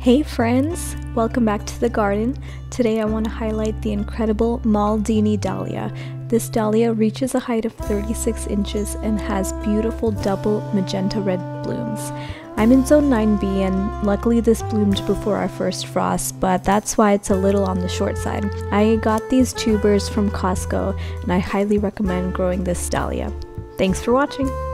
Hey friends, welcome back to the garden. Today I want to highlight the incredible Maldini Dahlia. This dahlia reaches a height of 36 inches and has beautiful double magenta red blooms. I'm in zone 9B and luckily this bloomed before our first frost, but that's why it's a little on the short side. I got these tubers from Costco and I highly recommend growing this dahlia. Thanks for watching!